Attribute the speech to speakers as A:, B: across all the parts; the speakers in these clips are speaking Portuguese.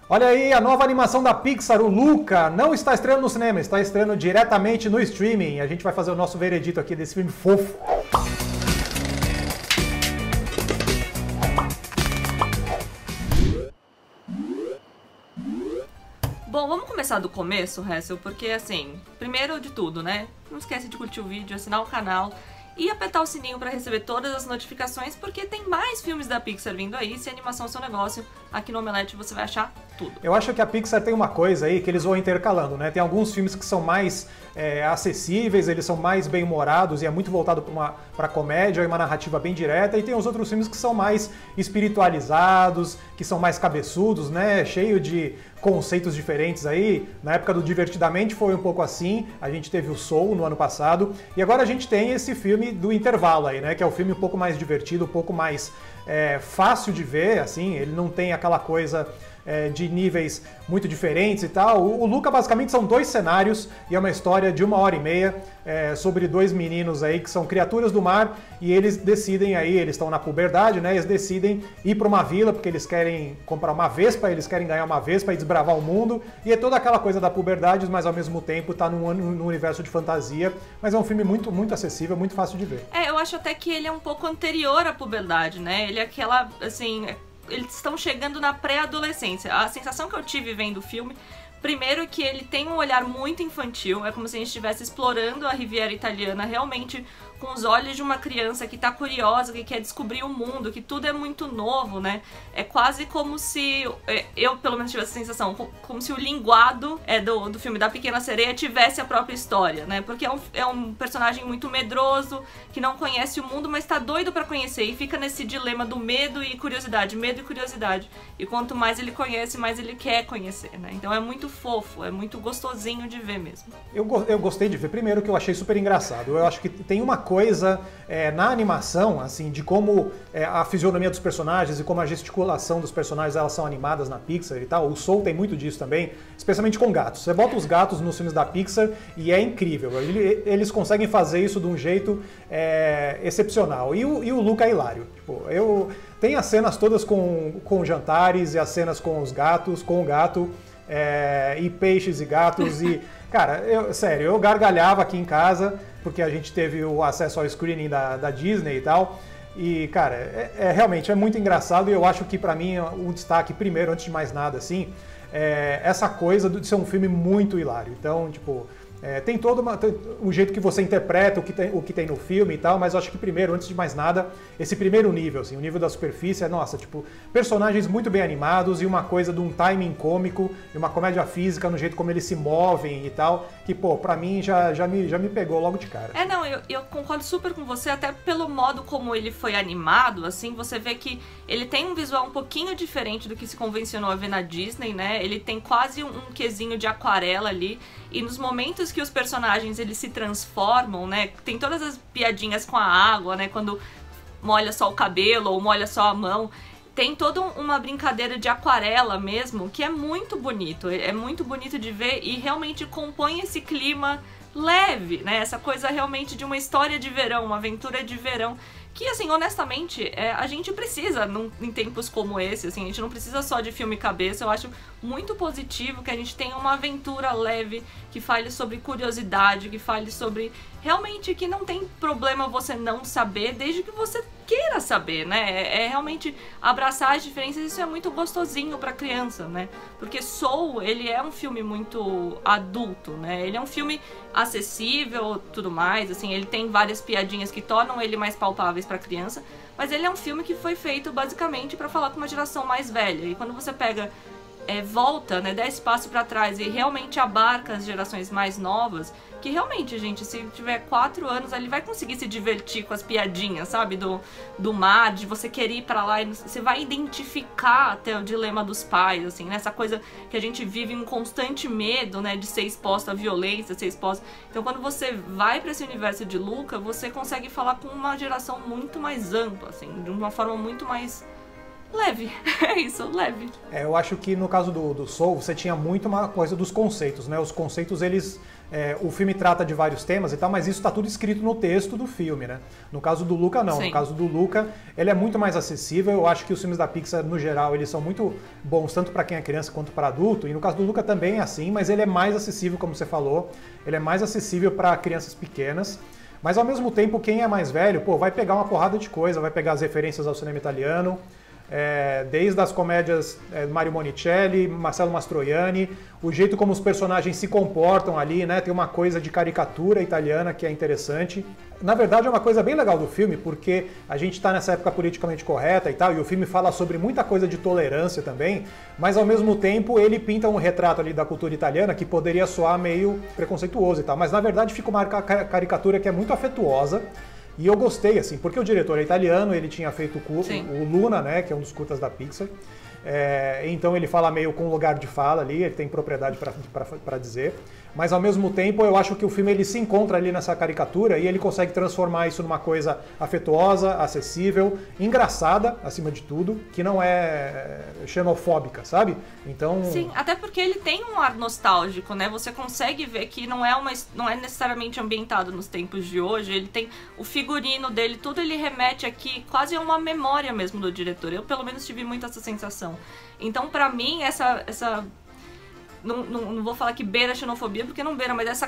A: Olha aí, a nova animação da Pixar, o Luca, não está estreando no cinema, está estreando diretamente no streaming. A gente vai fazer o nosso veredito aqui desse filme fofo.
B: Bom, vamos começar do começo, Hessel, porque assim, primeiro de tudo, né? Não esquece de curtir o vídeo, assinar o canal e apertar o sininho para receber todas as notificações, porque tem mais filmes da Pixar vindo aí. Se a animação é seu negócio, aqui no Omelete você vai achar tudo. Eu
A: acho que a Pixar tem uma coisa aí que eles vão intercalando, né? Tem alguns filmes que são mais acessíveis, eles são mais bem-humorados e é muito voltado para comédia e uma narrativa bem direta, e tem os outros filmes que são mais espiritualizados, que são mais cabeçudos, né? Cheio de conceitos diferentes aí. Na época do Divertidamente foi um pouco assim, a gente teve o Soul no ano passado, e agora a gente tem esse filme do intervalo aí, né? Que é um filme um pouco mais divertido, um pouco mais fácil de ver, assim, ele não tem aquela coisa de níveis muito diferentes e tal. O Luca basicamente são dois cenários e é uma história de 1h30 sobre dois meninos aí que são criaturas do mar, e eles decidem aí, eles estão na puberdade, né? Eles decidem ir para uma vila porque eles querem comprar uma vespa, eles querem ganhar uma vespa e desbravar o mundo, e é toda aquela coisa da puberdade, mas ao mesmo tempo tá num universo de fantasia. Mas é um filme muito, muito acessível, muito fácil de ver.
B: Eu acho até que ele é um pouco anterior à puberdade, né? Ele é aquela, assim, eles estão chegando na pré-adolescência. A sensação que eu tive vendo o filme, primeiro, que ele tem um olhar muito infantil, é como se a gente estivesse explorando a Riviera Italiana realmente com os olhos de uma criança que tá curiosa, que quer descobrir o mundo, que tudo é muito novo, né? É quase como se, eu pelo menos tive essa sensação, como se o linguado do filme da Pequena Sereia tivesse a própria história, né? Porque é um personagem muito medroso, que não conhece o mundo, mas tá doido pra conhecer, e fica nesse dilema do medo e curiosidade, medo e curiosidade. E quanto mais ele conhece, mais ele quer conhecer, né? Então é muito fofo, é muito gostosinho de ver mesmo.
A: Eu gostei de ver, primeiro, que eu achei super engraçado. Eu acho que tem uma coisa na animação, assim, de como a fisionomia dos personagens e como a gesticulação dos personagens, elas são animadas na Pixar e tal. O Soul tem muito disso também, especialmente com gatos. Você bota os gatos nos filmes da Pixar e é incrível. Eles conseguem fazer isso de um jeito excepcional. E o Luca é hilário. Tipo, tem as cenas todas com jantares e as cenas com os gatos, com o gato, e peixes e gatos e... Cara, sério, eu gargalhava aqui em casa, porque a gente teve o acesso ao screening da Disney e tal, e, cara, realmente é muito engraçado, e eu acho que, pra mim, um destaque, primeiro, antes de mais nada, assim, essa coisa de ser um filme muito hilário. Então, tipo... tem todo um jeito que você interpreta o que tem no filme e tal, mas eu acho que primeiro, antes de mais nada, esse primeiro nível, assim, o nível da superfície nossa, tipo, personagens muito bem animados e uma coisa de um timing cômico e uma comédia física no jeito como eles se movem e tal, que, pô, pra mim já me pegou logo de cara.
B: Não, eu concordo super com você, até pelo modo como ele foi animado, assim, você vê que ele tem um visual um pouquinho diferente do que se convencionou a ver na Disney, né? Ele tem quase um quesinho de aquarela ali, e nos momentos que os personagens eles se transformam, né? Tem todas as piadinhas com a água, né? Quando molha só o cabelo ou molha só a mão. Tem toda uma brincadeira de aquarela mesmo, que é muito bonito. É muito bonito de ver e realmente compõe esse clima leve, né? Essa coisa realmente de uma história de verão, uma aventura de verão. Que, assim, honestamente, a gente precisa em tempos como esse, assim, a gente não precisa só de filme cabeça. Eu acho muito positivo que a gente tenha uma aventura leve, que fale sobre curiosidade, que fale sobre realmente que não tem problema você não saber, desde que você queira saber, né? Realmente abraçar as diferenças, isso é muito gostosinho pra criança, né? Porque Soul, ele é um filme muito adulto, né? Ele é um filme acessível, tudo mais, assim, ele tem várias piadinhas que tornam ele mais palpáveis pra criança, mas ele é um filme que foi feito basicamente pra falar com uma geração mais velha. E quando você pega, volta, né, 10 passos pra trás e realmente abarca as gerações mais novas, que realmente, gente, se tiver 4 anos, ele vai conseguir se divertir com as piadinhas, sabe? Do mar, de você querer ir pra lá, e você vai identificar até o dilema dos pais, assim, né? Essa coisa que a gente vive um constante medo, né? De ser exposta à violência, ser exposta... Então, quando você vai pra esse universo de Luca, você consegue falar com uma geração muito mais ampla, assim, de uma forma muito mais Leve, é isso, leve.
A: Eu acho que no caso do Soul, você tinha muito uma coisa dos conceitos, né? Os conceitos, eles... o filme trata de vários temas e tal, mas isso está tudo escrito no texto do filme, né? No caso do Luca, não.
B: Sim.
A: No caso do Luca, ele é muito mais acessível. Eu acho que os filmes da Pixar, no geral, eles são muito bons, tanto para quem é criança quanto para adulto. E no caso do Luca também é assim, mas ele é mais acessível, como você falou. Ele é mais acessível para crianças pequenas. Mas, ao mesmo tempo, quem é mais velho, pô, vai pegar uma porrada de coisa, vai pegar as referências ao cinema italiano, desde as comédias Mario Monicelli, Marcello Mastroianni, o jeito como os personagens se comportam ali, né? Tem uma coisa de caricatura italiana que é interessante. Na verdade, é uma coisa bem legal do filme, porque a gente está nessa época politicamente correta e tal, e o filme fala sobre muita coisa de tolerância também, mas ao mesmo tempo ele pinta um retrato ali da cultura italiana que poderia soar meio preconceituoso e tal, mas na verdade fica uma caricatura que é muito afetuosa. E eu gostei, assim, porque o diretor é italiano, ele tinha feito o Luna, né, que é um dos curtas da Pixar. Então ele fala meio com lugar de fala ali, ele tem propriedade para dizer. Mas ao mesmo tempo eu acho que o filme ele se encontra ali nessa caricatura e ele consegue transformar isso numa coisa afetuosa, acessível, engraçada, acima de tudo, que não é xenofóbica, sabe? Então...
B: Sim, até porque ele tem um ar nostálgico, né? Você consegue ver que não é necessariamente ambientado nos tempos de hoje, ele tem o figurino dele, tudo ele remete aqui quase a uma memória mesmo do diretor. Eu pelo menos tive muito essa sensação. Então pra mim essa não vou falar que beira a xenofobia, porque não beira, mas essa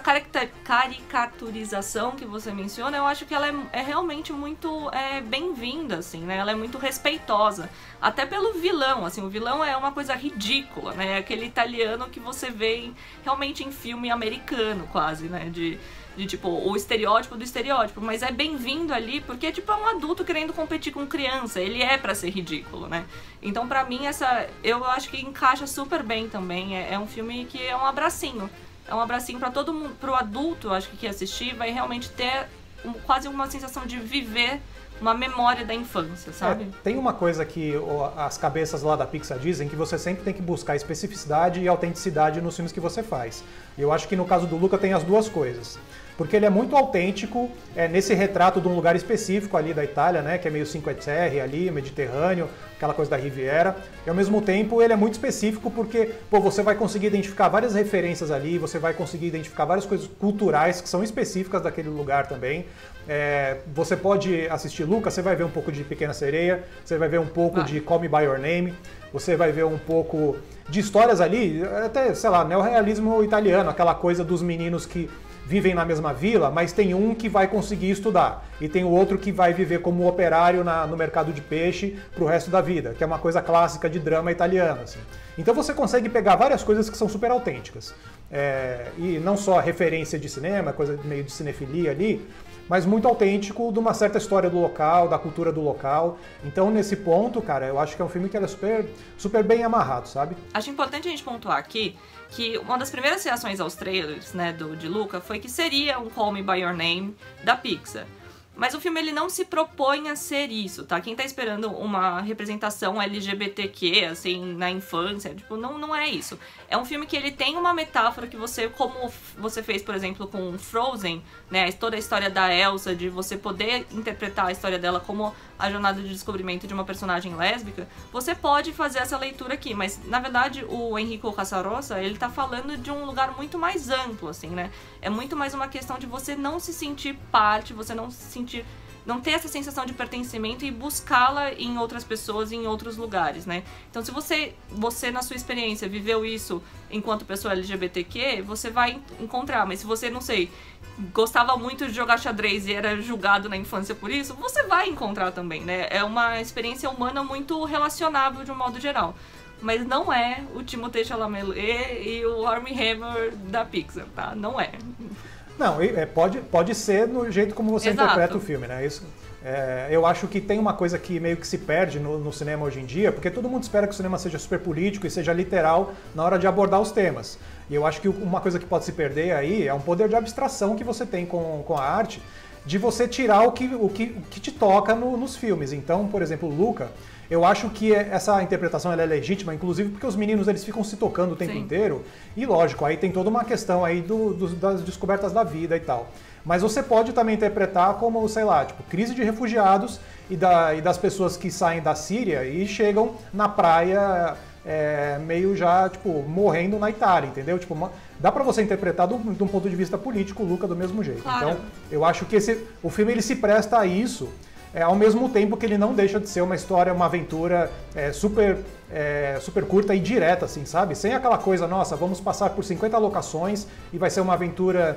B: caricaturização que você menciona, eu acho que ela é realmente muito bem-vinda, assim, né? Ela é muito respeitosa. Até pelo vilão, assim, o vilão é uma coisa ridícula, né? É aquele italiano que você vê realmente em filme americano, quase, né? De tipo, o estereótipo do estereótipo, mas é bem-vindo ali porque tipo, é um adulto querendo competir com criança, ele é pra ser ridículo, né? Então pra mim eu acho que encaixa super bem também, é um filme que é um abracinho pra todo mundo, pro adulto, eu acho que assistir vai realmente ter quase uma sensação de viver uma memória da infância, sabe?
A: Tem uma coisa que as cabeças lá da Pixar dizem, que você sempre tem que buscar especificidade e autenticidade nos filmes que você faz. E eu acho que no caso do Luca tem as duas coisas. Porque ele é muito autêntico nesse retrato de um lugar específico ali da Itália, né? Que é meio Cinque Terre ali, Mediterrâneo, aquela coisa da Riviera. E ao mesmo tempo ele é muito específico porque, pô, você vai conseguir identificar várias referências ali, você vai conseguir identificar várias coisas culturais que são específicas daquele lugar também. Você pode assistir Luca, você vai ver um pouco de Pequena Sereia, você vai ver um pouco de Call Me By Your Name, você vai ver um pouco de histórias ali, até, sei lá, neorrealismo italiano, aquela coisa dos meninos que vivem na mesma vila, mas tem um que vai conseguir estudar e tem o outro que vai viver como operário no mercado de peixe pro resto da vida, que é uma coisa clássica de drama italiano, assim. Então você consegue pegar várias coisas que são super autênticas. E não só referência de cinema, coisa meio de cinefilia ali, mas muito autêntico de uma certa história do local, da cultura do local. Então, nesse ponto, cara, eu acho que é um filme que é super, super bem amarrado, sabe?
B: Acho importante a gente pontuar aqui que uma das primeiras reações aos trailers, né, de Luca foi que seria um Call Me By Your Name da Pixar. Mas o filme ele não se propõe a ser isso, tá? Quem tá esperando uma representação LGBTQ, assim, na infância, tipo, não é isso. É um filme que ele tem uma metáfora que você, como você fez, por exemplo, com Frozen, né? Toda a história da Elsa, de você poder interpretar a história dela como a jornada de descobrimento de uma personagem lésbica, você pode fazer essa leitura aqui, mas, na verdade, o Enrico Casarosa, ele tá falando de um lugar muito mais amplo, assim, né? É muito mais uma questão de você não se sentir parte, você não ter essa sensação de pertencimento e buscá-la em outras pessoas, em outros lugares, né? Então, se você na sua experiência viveu isso enquanto pessoa LGBTQ, você vai encontrar, mas se você, não sei, gostava muito de jogar xadrez e era julgado na infância por isso, você vai encontrar também, né? É uma experiência humana muito relacionável de um modo geral. Mas não é o Timothée Chalamet e o Armie Hammer da Pixar, tá? Não é.
A: Não, pode ser no jeito como você interpreta o filme, né? Isso, eu acho que tem uma coisa que meio que se perde no cinema hoje em dia, porque todo mundo espera que o cinema seja super político e seja literal na hora de abordar os temas. E eu acho que uma coisa que pode se perder aí é um poder de abstração que você tem com a arte, de você tirar o que te toca nos filmes. Então, por exemplo, o Luca, eu acho que essa interpretação ela é legítima, inclusive porque os meninos eles ficam se tocando o tempo inteiro. E lógico, aí tem toda uma questão aí das descobertas da vida e tal. Mas você pode também interpretar como, sei lá, tipo, crise de refugiados e das pessoas que saem da Síria e chegam na praia meio já, tipo, morrendo na Itália, entendeu? Tipo, dá pra você interpretar de um ponto de vista político o Luca do mesmo jeito.
B: Claro.
A: Então, eu acho que o filme ele se presta a isso, ao mesmo tempo que ele não deixa de ser uma história, uma aventura super curta e direta, assim, sabe? Sem aquela coisa, nossa, vamos passar por 50 locações e vai ser uma aventura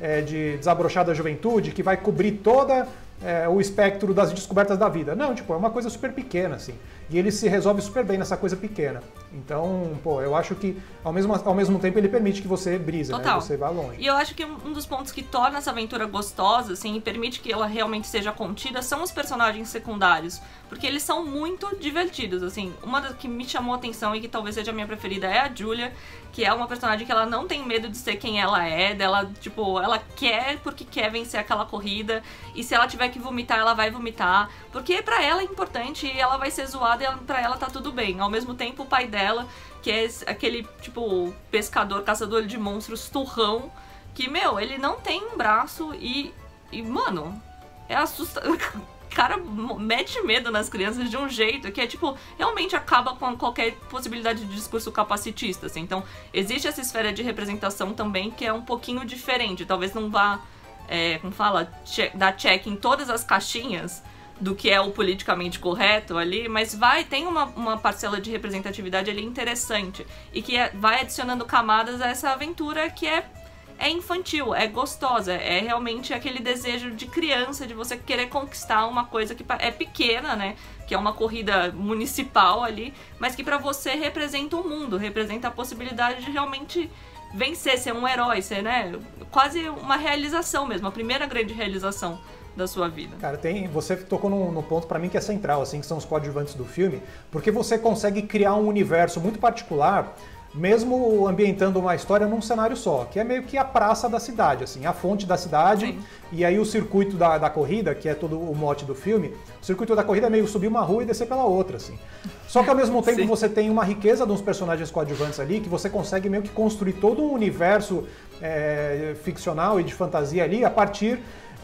A: de desabrochar da juventude que vai cobrir toda o espectro das descobertas da vida. Não, tipo, é uma coisa super pequena, assim. E ele se resolve super bem nessa coisa pequena. Então, pô, eu acho que ao mesmo tempo ele permite que você brise, né? Você vá longe.
B: E eu acho que um dos pontos que torna essa aventura gostosa, assim, e permite que ela realmente seja contida, são os personagens secundários. Porque eles são muito divertidos, assim. Uma das que me chamou a atenção e que talvez seja a minha preferida é a Julia, que é uma personagem que ela não tem medo de ser quem ela é, dela, tipo, ela quer porque quer vencer aquela corrida, e se ela tiver que vomitar, ela vai vomitar, porque pra ela é importante e ela vai ser zoada e pra ela tá tudo bem. Ao mesmo tempo, o pai dela, que é aquele, tipo, pescador, caçador de monstros, turrão, que, meu, ele não tem um braço e mano, é assustador. Cara, mete medo nas crianças de um jeito que é, tipo, realmente acaba com qualquer possibilidade de discurso capacitista, assim. Então, existe essa esfera de representação também que é um pouquinho diferente. Talvez não vá, como fala, dar check em todas as caixinhas do que é o politicamente correto ali, mas tem uma parcela de representatividade ali interessante e que vai adicionando camadas a essa aventura que é infantil, é gostosa, é realmente aquele desejo de criança, de você querer conquistar uma coisa que é pequena, né? Que é uma corrida municipal ali, mas que pra você representa o mundo, representa a possibilidade de realmente vencer, ser um herói, ser, né? Quase uma realização mesmo, a primeira grande realização da sua vida.
A: Cara, você tocou num ponto pra mim que é central, assim, que são os coadjuvantes do filme, porque você consegue criar um universo muito particular, mesmo ambientando uma história num cenário só, que é meio que a praça da cidade, assim, a fonte da cidade. Sim. E aí o circuito da corrida, que é todo o mote do filme, o circuito da corrida é meio subir uma rua e descer pela outra, assim. Só que ao mesmo tempo Sim. você tem uma riqueza de uns personagens coadjuvantes ali, que você consegue meio que construir todo um universo ficcional e de fantasia ali a partir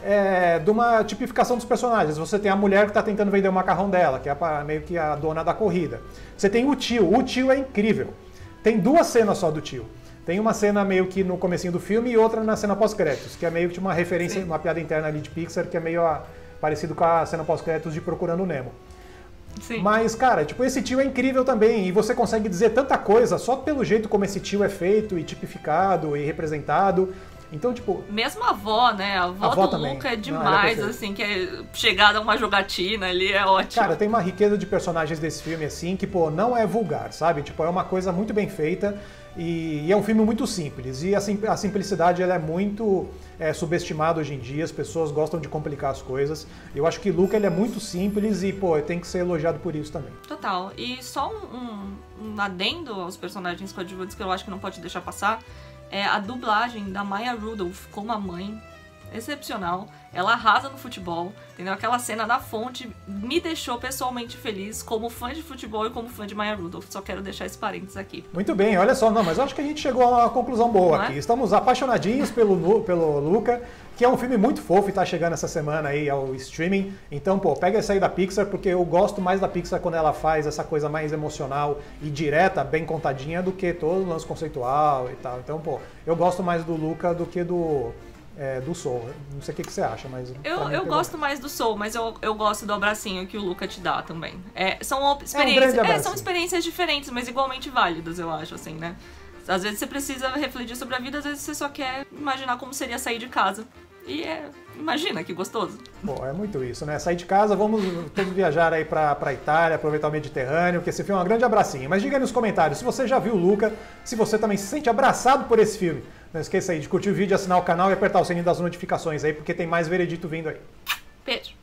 A: de uma tipificação dos personagens. Você tem a mulher que está tentando vender o macarrão dela, que é meio que a dona da corrida. Você tem o tio é incrível. Tem duas cenas só do tio. Tem uma cena meio que no comecinho do filme e outra na cena pós-créditos, que é meio que uma referência, Sim. uma piada interna ali de Pixar, que é meio parecido com a cena pós-créditos de Procurando Nemo.
B: Sim.
A: Mas, cara, tipo, esse tio é incrível também, e você consegue dizer tanta coisa só pelo jeito como esse tio é feito e tipificado e representado. Então, tipo...
B: Mesmo a avó, né? A avó do também. Luca é demais, assim, que é chegada a uma jogatina ali, é ótimo.
A: Cara, tem uma riqueza de personagens desse filme, assim, que, pô, não é vulgar, sabe? Tipo, é uma coisa muito bem feita e é um filme muito simples. E a simplicidade, ela é muito subestimada hoje em dia, as pessoas gostam de complicar as coisas. Eu acho que Luca, ele é muito simples e, pô, tem que ser elogiado por isso também.
B: Total. E só um adendo aos personagens coadjuvantes que eu acho que não pode deixar passar, a dublagem da Maya Rudolph como a mãe, excepcional. Ela arrasa no futebol, entendeu? Aquela cena da fonte me deixou pessoalmente feliz como fã de futebol e como fã de Maya Rudolph. Só quero deixar esse parênteses aqui.
A: Muito bem, olha só, mas eu acho que a gente chegou a uma conclusão boa aqui. Estamos apaixonadinhos pelo Luca, que é um filme muito fofo e tá chegando essa semana aí ao streaming. Então, pô, pega esse aí da Pixar, porque eu gosto mais da Pixar quando ela faz essa coisa mais emocional e direta, bem contadinha, do que todo o lance conceitual e tal. Então, pô, eu gosto mais do Luca do que do Soul. Não sei o que você acha, mas...
B: Eu gosto mais do Soul, mas eu gosto do abracinho que o Luca te dá também. São experiências, são experiências diferentes, mas igualmente válidas, eu acho, assim, né? Às vezes você precisa refletir sobre a vida, às vezes você só quer imaginar como seria sair de casa. E imagina, que gostoso.
A: Bom, é muito isso, né? Sair de casa, vamos todos viajar aí pra Itália, aproveitar o Mediterrâneo, que esse filme é um grande abracinho. Mas diga aí nos comentários se você já viu o Luca, se você também se sente abraçado por esse filme. Não esqueça aí de curtir o vídeo, assinar o canal e apertar o sininho das notificações aí, porque tem mais veredito vindo aí.
B: Beijo.